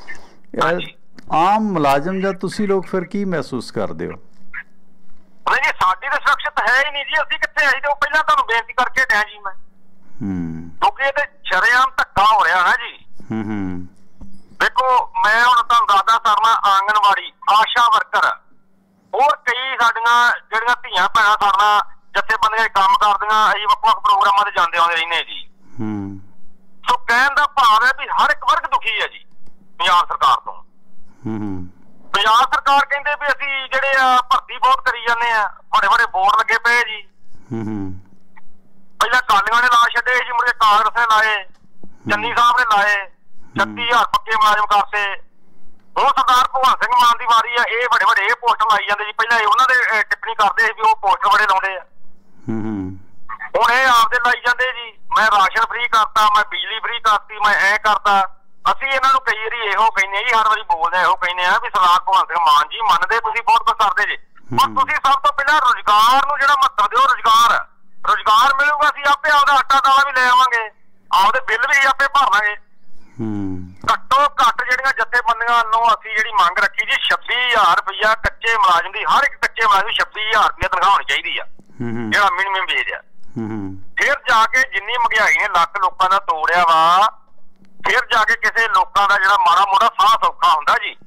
ਆਮ ਮੁਲਾਜ਼ਮ ਜਾਂ ਤੁਸੀਂ ਲੋਕ ਫਿਰ ਕੀ ਮਹਿਸੂਸ ਕਰਦੇ ਹੋ?
ਨਹੀਂ ਜੀ, ਸਾਡੀ ਤਾਂ ਸੁਰੱਖਿਅਤ ਹੈ ਹੀ ਨਹੀਂ ਜੀ। ਅਸੀਂ ਕਿੱਥੇ ਆਈ ਤੇ ਉਹ ਪਹਿਲਾਂ ਤੁਹਾਨੂੰ ਬੇਨਤੀ ਕਰਕੇ ਡਿਆ ਜੀ ਮੈਂ,
ਹੂੰ,
ਕਿਉਂਕਿ ਇਹ ਤੇ ਸ਼ਰੇਆਮ ਧੱਕਾ ਹੋ ਰਿਹਾ ਨਾ ਜੀ।
ਹੂੰ ਹੂੰ
ਦੇਖੋ, ਮੈਂ ਹੁਣ ਤੁਹਾਨੂੰ ਦੱਸਦਾ ਸਰਨਾ, ਆਂਗਨਵਾੜੀ, ਆਸ਼ਾ ਵਰਕਰ, ਹੋਰ ਕਈ ਸਾਡੀਆਂ ਜਿਹੜੀਆਂ ਧੀਆਂ ਭੈਣਾਂ ਸਾਡੀਆਂ ਜਥੇਬੰਦੀਆਂ ਕੰਮ ਕਰਦੀਆਂ, ਅਸੀਂ ਵੱਖ ਵੱਖ ਪ੍ਰੋਗਰਾਮਾਂ ਤੇ ਜਾਂਦੇ ਆਉਂਦੇ ਰਹਿੰਦੇ ਜੀ।
ਹੂੰ,
ਸੋ ਕਹਿਣ ਦਾ ਭਾਵ ਹੈ ਵੀ ਹਰ ਇੱਕ ਵਰਗ ਦੁਖੀ ਹੈ ਜੀ ਪੰਜਾਬ ਸਰਕਾਰ ਤੋਂ।
ਹੂੰ,
ਪੰਜਾਬ ਸਰਕਾਰ ਕਹਿੰਦੇ ਵੀ ਅਸੀਂ ਜਿਹੜੇ ਆ ਭਰਤੀ ਬਹੁਤ ਕਰੀ ਜਾਂਦੇ ਆ, ਬੜੇ ਬੜੇ ਬੋਰਡ ਲੱਗੇ ਪਏ ਜੀ।
ਹੂੰ ਹੂੰ
ਪਹਿਲਾਂ ਕਾਲੀਆਂ ਨੇ ਲਾ ਛੱਡੇ ਜੀ, ਮੁੜ ਕੇ ਕਾਂਗਰਸ ਨੇ ਲਾਏ, ਚੰਨੀ ਸਾਹਿਬ ਨੇ ਲਾਏ, ਛੱਤੀ ਹਜ਼ਾਰ ਪੱਕੇ ਮੁਲਾਜ਼ਮ ਕਰਤੇ। ਹੁਣ ਸਰਦਾਰ ਭਗਵੰਤ ਸਿੰਘ ਮਾਨ ਦੀ ਵਾਰੀ ਆ, ਇਹ ਬੜੇ ਬੜੇ ਪੋਸਟ ਲਾਈ ਜਾਂਦੇ ਜੀ। ਪਹਿਲਾਂ ਉਹਨਾਂ ਦੇ ਟਿੱਪਣੀ ਕਰਦੇ ਸੀ ਵੀ ਉਹ ਪੋਸਟ ਬੜੇ ਲਾਉਂਦੇ ਆ, ਹੁਣ ਇਹ ਆਪਦੇ ਲਾਈ ਜਾਂਦੇ ਜੀ। ਮੈਂ ਰਾਸ਼ਨ ਫ੍ਰੀ ਕਰਤਾ, ਮੈਂ ਬਿਜਲੀ ਫ੍ਰੀ ਕਰਤੀ, ਮੈਂ ਐ ਕਰਤਾ। ਅਸੀਂ ਇਹਨਾਂ ਨੂੰ ਕਈ ਵਾਰੀ ਇਹੋ ਕਹਿੰਦੇ ਜੀ, ਹਰ ਵਾਰੀ ਬੋਲਦੇ ਇਹੋ ਕਹਿੰਦੇ ਆ ਵੀ ਸਰਦਾਰ ਭਗਵੰਤ ਸਿੰਘ ਮਾਨ ਜੀ ਮੰਨਦੇ ਤੁਸੀਂ ਬਹੁਤ ਕੁਝ ਕਰਦੇ ਜੀ, ਪਰ ਤੁਸੀਂ ਸਭ ਤੋਂ ਪਹਿਲਾਂ ਰੁਜ਼ਗਾਰ ਨੂੰ ਜਿਹੜਾ ਮਹੱਤਵ ਦਿਓ। ਰੁਜ਼ਗਾਰ ਰੁਜ਼ਗਾਰ ਮਿਲੂਗਾ, ਅਸੀਂ ਆਪੇ ਆਪਦਾ ਆਟਾ ਦਾਲਾਂ ਵੀ ਲੈ ਆਵਾਂਗੇ, ਆਪਦੇ ਬਿੱਲ ਵੀ ਆਪੇ ਭਰ ਲਾਂਗੇ। ਘੱਟੋ ਘੱਟ ਜਿਹੜੀਆਂ ਜਥੇਬੰਦੀਆਂ ਵੱਲੋਂ ਅਸੀਂ ਜਿਹੜੀ ਮੰਗ ਰੱਖੀ ਜੀ, ਛੱਬੀ ਹਜ਼ਾਰ ਰੁਪਇਆ ਕੱਚੇ ਮੁਲਾਜ਼ਮ ਦੀ, ਹਰ ਇੱਕ ਕੱਚੇ ਮੁਲਾਜ਼ਮ ਛੱਬੀ ਹਜ਼ਾਰ ਰੁਪਇਆ ਤਨਖਾਹ ਹੋਣੀ ਚਾਹੀਦੀ ਆ, ਜਿਹੜਾ ਮਿਨੀਮਮ ਵੇਜ ਆ। ਫਿਰ ਜਾ ਕੇ ਜਿੰਨੀ ਮਹਿੰਗਾਈ ਨੇ ਲੱਖ ਲੋਕਾਂ ਦਾ ਤੋੜਿਆ ਵਾ, ਫਿਰ ਜਾ ਕੇ ਕਿਸੇ ਲੋਕਾਂ ਦਾ ਜਿਹੜਾ ਮਾੜਾ ਮੋੜਾ ਸਾਹ ਸੌਖਾ ਹੁੰਦਾ ਜੀ।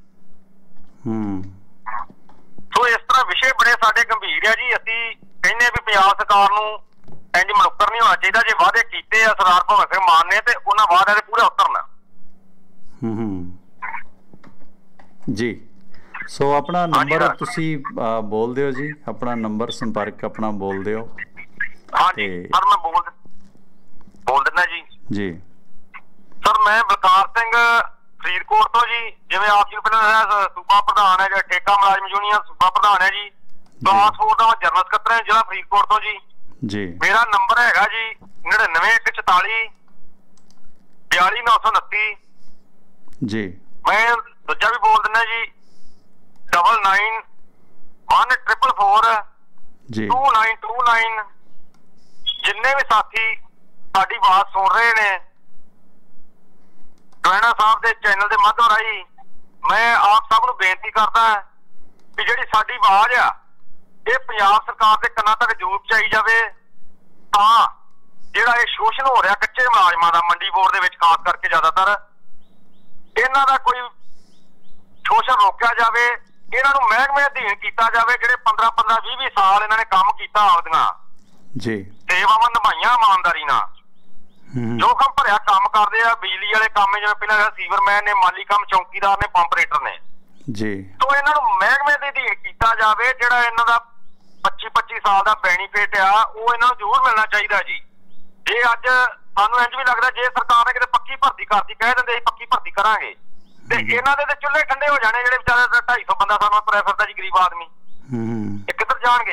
ਸੋ ਇਸ ਤਰ੍ਹਾਂ ਵਿਸ਼ੇ ਬੜੇ ਸਾਡੇ ਗੰਭੀਰ ਆ ਜੀ। ਅਸੀਂ ਕਹਿੰਦੇ ਵੀ ਪੰਜਾਬ ਸਰਕਾਰ ਨੂੰ ਇੰਜ ਮਨੁੱਕਰ ਨਹੀਂ ਹੋਣਾ ਚਾਹੀਦਾ। ਜੇ ਵਾਅਦੇ ਕੀਤੇ ਆ ਸਰਦਾਰ ਭਗਵੰਤ ਸਿੰਘ ਮਾਨ ਨੇ, ਤੇ ਉਹਨਾਂ ਵਾਅਦਿਆਂ ਦੇ ਪੂਰੇ ਉਤਰਨਾ
ਜੀ। ਸੋ ਆਪਣਾ ਨੰਬਰ ਤੁਸੀਂ ਬੋਲ ਦਿਓ ਜੀ, ਆਪਣਾ ਨੰਬਰ ਸੰਪਰਕ ਆਪਣਾ ਬੋਲ ਦਿਓ।
ਹਾਂਜੀ ਸਰ, ਮੈਂ ਬੋਲ ਬੋਲ ਦਿੰਦਾ ਜੀ। ਜੀ ਸਰ, ਮੈਂ ਬਲਕਾਰ ਸਿੰਘ ਫਰੀਦਕੋਟ ਤੋਂ ਜੀ। ਜਿਵੇਂ ਆਪ ਜੀ ਨੂੰ ਪਹਿਲਾਂ ਸੂਬਾ ਪ੍ਰਧਾਨ ਹੈ, ਜਿਹੜਾ ਠੇਕਾ ਮੁਲਾਜ਼ਮ ਯੂਨੀਅਨ ਸੂਬਾ ਪ੍ਰਧਾਨ ਹੈ ਜੀ। ਟਰਾਂਸਪੋਰਟ ਦਾ ਜਨਰਲ ਸਕੱਤਰ ਹੈ ਜ਼ਿਲ੍ਹਾ ਫਰੀਦਕੋਟ ਤੋਂ ਜੀ। ਜੀ ਮੇਰਾ ਨੰਬਰ ਹੈਗਾ ਜੀ ਨੜਿਨਵੇਂ ਇੱਕ ਚੁਤਾਲੀ ਬਿਆਲੀ ਨੌ ਸੌ ਉਨੱਤੀ ਜੀ। ਮੈਂ ਦੂਜਾ ਵੀ ਬੋਲ ਦਿੰਦਾ ਜੀ, double nine one triple four ਜੀ ਟੂ ਨਾਈਨ ਟੂ ਨਾਈਨ। ਜਿੰਨੇ ਵੀ ਸਾਥੀ ਸਾਡੀ ਆਵਾਜ਼ ਸੁਣ ਰਹੇ ਨੇ ਟਵੈਣਾ ਸਾਹਿਬ ਦੇ ਚੈਨਲ ਦੇ ਮਾਧਿਅਮ ਰਾਹੀਂ, ਮੈਂ ਆਪ ਸਭ ਨੂੰ ਬੇਨਤੀ ਕਰਦਾ ਕਿ ਜਿਹੜੀ ਸਾਡੀ ਆਵਾਜ਼ ਆ ਇਹ ਪੰਜਾਬ ਸਰਕਾਰ ਦੇ ਕੰਨਾਂ ਤੱਕ ਜ਼ਰੂਰ ਪਹੁੰਚਾਈ ਜਾਵੇ, ਤਾਂ ਜਿਹੜਾ ਇਹ ਸ਼ੋਸ਼ਣ ਹੋ ਰਿਹਾ ਕੱਚੇ ਮੁਲਾਜ਼ਮਾਂ ਦਾ ਮੰਡੀ ਬੋਰਡ ਦੇ ਵਿੱਚ ਖਾਸ ਕਰਕੇ ਜ਼ਿਆਦਾਤਰ, ਇਹਨਾਂ ਦਾ ਕੋਈ ਸ਼ੋਸ਼ਣ ਰੋਕਿਆ ਜਾਵੇ। ਇਹਨਾਂ ਨੂੰ ਮਹਿਕਮੇ ਅਧੀਨ ਕੀਤਾ ਜਾਵੇ, ਜਿਹੜੇ ਪੰਦਰਾਂ ਪੰਦਰਾਂ ਵੀਹ ਵੀਹ ਸਾਲ ਇਹਨਾਂ ਨੇ ਕੰਮ ਕੀਤਾ, ਆਪਦੀਆਂ ਜੀ ਸੇਵਾਵਾਂ ਨਿਭਾਈਆਂ ਇਮਾਨਦਾਰੀ ਨਾਲ, ਜੋਖਮ ਭਰਿਆ ਕੰਮ ਕਰਦੇ ਆ। ਬਿਜਲੀ ਵਾਲੇ ਕੰਮ ਜਿਵੇਂ ਪਹਿਲਾਂ ਸੀਵਰਮੈਨ ਨੇ, ਮਾਲੀ ਕੰਮ ਚੌਕੀਦਾਰ ਨੇ, ਪੰਪਰੇਟਰ ਨੇ ਜੀ। ਤੋਂ ਇਹਨਾਂ ਨੂੰ ਮਹਿਕਮੇ ਦੇ ਅਧੀਨ ਕੀਤਾ ਜਾਵੇ। ਜਿਹੜਾ ਇਹਨਾਂ ਦਾ ਪੱਚੀ ਪੱਚੀ ਸਾਲ ਦਾ ਬੈਨੀਫਿਟ ਆ, ਉਹ ਇਹਨਾਂ ਨੂੰ ਜ਼ਰੂਰ ਮਿਲਣਾ ਚਾਹੀਦਾ ਜੀ। ਜੇ ਅੱਜ ਸਾਨੂੰ ਇੰਝ ਵੀ ਲੱਗਦਾ ਜੇ ਸਰਕਾਰ ਨੇ ਕਿਤੇ ਪੱਕੀ ਭਰਤੀ ਕਰਤੀ, ਕਹਿ ਦਿੰਦੇ ਅਸੀਂ ਪੱਕੀ ਭਰਤੀ ਕਰਾਂਗੇ, ਤੇ ਇਹਨਾਂ ਦੇ ਤੇ ਚੁੱਲ੍ਹੇ ਠੰਡੇ ਹੋ ਜਾਣੇ। ਜਿਹੜੇ ਵਿਚਾਰੇ ਢਾਈ ਸੌ ਬੰਦਾ ਸਾਨੂੰ ਤੁਰਿਆ ਫਿਰਦਾ ਜੀ, ਗਰੀਬ ਆਦਮੀ, ਇਹ ਕਿੱਧਰ ਜਾਣਗੇ?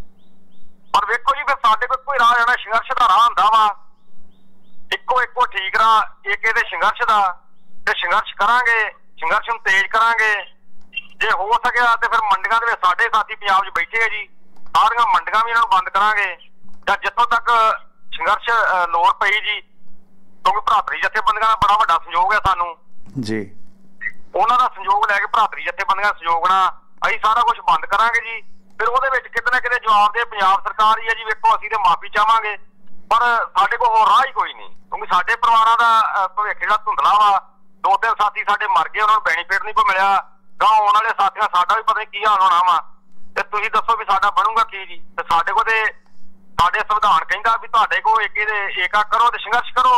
ਪਰ ਵੇਖੋ ਜੀ, ਫਿਰ ਸਾਡੇ ਕੋਲ ਕੋਈ ਰਾਹ ਜਾਣਾ, ਸੰਘਰਸ਼ ਦਾ ਰਾਹ ਹੁੰਦਾ ਵਾ। ਇੱਕੋ ਇੱਕੋ ਠੀਕ ਰਾਹ ਇੱਕ ਇਹਦੇ ਸੰਘਰਸ਼ ਦਾ, ਤੇ ਸੰਘਰਸ਼ ਕਰਾਂਗੇ, ਸੰਘਰਸ਼ ਨੂੰ ਤੇਜ਼ ਕਰਾਂਗੇ। ਜੇ ਹੋ ਸਕਿਆ ਤੇ ਫਿਰ ਮੰਡੀਆਂ ਦੇ ਵਿੱਚ ਸਾਡੇ ਸਾਥੀ ਪੰਜਾਬ 'ਚ ਬੈਠੇ ਆ ਜੀ, ਸਾਰੀਆਂ ਮੰਡੀਆਂ ਵੀ ਇਹਨਾਂ ਨੂੰ ਬੰਦ ਕਰਾਂਗੇ, ਜਾਂ ਜਿੱਥੋਂ ਤੱਕ ਸੰਘਰਸ਼ ਲੋੜ ਪਈ ਜੀ। ਕਿਉਂਕਿ ਭਰਾਤਰੀ ਜਥੇਬੰਦੀਆਂ ਦਾ ਬੜਾ ਵੱਡਾ ਸਹਿਯੋਗ ਹੈ ਸਾਨੂੰ ਜੀ, ਉਹਨਾਂ ਦਾ ਸਹਿਯੋਗ ਲੈ ਕੇ ਭਰਾਤਰੀ ਜਥੇਬੰਦੀਆਂ ਦਾ ਸਹਿਯੋਗ ਨਾਲ ਅਸੀਂ ਸਾਰਾ ਕੁਛ ਬੰਦ ਕਰਾਂਗੇ ਜੀ। ਫਿਰ ਉਹਦੇ ਵਿੱਚ ਕਿਤੇ ਨਾ ਕਿਤੇ ਜਵਾਬ ਦੇ ਪੰਜਾਬ ਸਰਕਾਰ ਹੀ ਹੈ ਜੀ। ਵੇਖੋ, ਅਸੀਂ ਤੇ ਮਾਫੀ ਚਾਹਾਂਗੇ, ਪਰ ਸਾਡੇ ਕੋਲ ਹੋਰ ਰਾਹ ਹੀ ਕੋਈ ਨਹੀਂ, ਕਿਉਂਕਿ ਸਾਡੇ ਪਰਿਵਾਰਾਂ ਦਾ ਭਵਿੱਖ ਜਿਹੜਾ ਧੁੰਦਲਾ ਵਾ। ਦੋ ਤਿੰਨ ਸਾਥੀ ਸਾਡੇ ਮਰ ਗਏ, ਉਹਨਾਂ ਨੂੰ ਬੈਨੀਫਿਟ ਨਹੀਂ ਕੋਈ ਮਿਲਿਆ। ਗਾਂ ਆਉਣ ਵਾਲੇ ਸਾਥੀਆਂ ਸਾਡਾ ਵੀ ਪਤਾ ਨਹੀਂ ਕੀ ਹਾਲ ਹੋਣਾ ਵਾ, ਤੇ ਤੁਸੀਂ ਦੱਸੋ ਵੀ ਸਾਡਾ ਬਣੂਗਾ ਕੀ ਜੀ? ਤੇ ਸਾਡੇ ਕੋਲ ਤੇ ਸਾਡੇ ਸੰਵਿਧਾਨ ਕਹਿੰਦਾ ਵੀ ਤੁਹਾਡੇ ਕੋਲ ਏਕੇ ਦੇ ਏਕਾ ਕਰੋ ਤੇ ਸੰਘਰਸ਼ ਕਰੋ,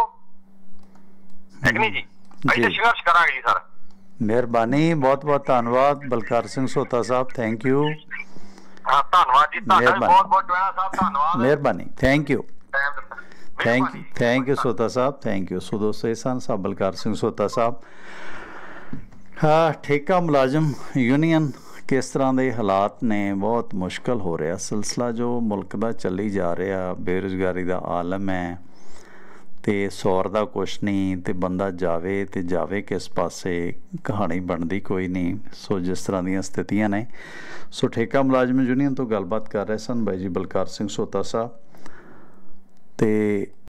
ਹੈ ਕਿ ਨਹੀਂ ਜੀ? ਅਸੀਂ ਤੇ ਸੰਘਰਸ਼ ਕਰਾਂਗੇ ਜੀ ਸਰ।
ਮਿਹਰਬਾਨੀ, ਬਹੁਤ ਬਹੁਤ ਧੰਨਵਾਦ ਬਲਕਾਰ ਸਿੰਘ ਸੋਤਾ ਸਾਹਿਬ, ਥੈਂਕ ਯੂ।
ਹਾਂ ਧੰਨਵਾਦ ਜੀ, ਤੁਹਾਡਾ ਵੀ ਬਹੁਤ ਬਹੁਤ ਜਵਾਨਾ ਸਾਹਿਬ, ਧੰਨਵਾਦ,
ਮਿਹਰਬਾਨੀ, thank you thank you thank you Sota ਸਾਹਿਬ, ਥੈਂਕ ਯੂ। ਸੋ ਦੋਸਤੋ, ਇਹ ਸਨ ਸਾਹਿਬ ਬਲਕਾਰ ਸਿੰਘ ਸੋਤਾ ਸਾਹਿਬ। ਹਾਂ, ਠੇਕਾ ਮੁਲਾਜ਼ਮ ਯੂਨੀਅਨ ਕਿਸ ਤਰ੍ਹਾਂ ਦੇ ਹਾਲਾਤ ਨੇ, ਬਹੁਤ ਮੁਸ਼ਕਿਲ ਹੋ ਰਿਹਾ ਸਿਲਸਿਲਾ ਜੋ ਮੁਲਕ ਦਾ ਚੱਲੀ ਜਾ ਰਿਹਾ, ਬੇਰੁਜ਼ਗਾਰੀ ਦਾ ਆਲਮ ਹੈ, ਤੇ ਸੌਰ ਦਾ ਕੁਛ ਨਹੀਂ, ਤੇ ਬੰਦਾ ਜਾਵੇ ਤੇ ਜਾਵੇ ਕਿਸ ਪਾਸੇ, ਕਹਾਣੀ ਬਣਦੀ ਕੋਈ ਨਹੀਂ। ਸੋ ਜਿਸ ਤਰ੍ਹਾਂ ਦੀਆਂ ਸਥਿਤੀਆਂ ਨੇ। ਸੋ ਠੇਕਾ ਮੁਲਾਜ਼ਮ ਯੂਨੀਅਨ ਤੋਂ ਗੱਲਬਾਤ ਕਰ ਰਹੇ ਸਨ ਬਾਈ ਜੀ ਬਲਕਾਰ ਸਿੰਘ ਸੋਤਾ ਸਾਹਿਬ। ਤੇ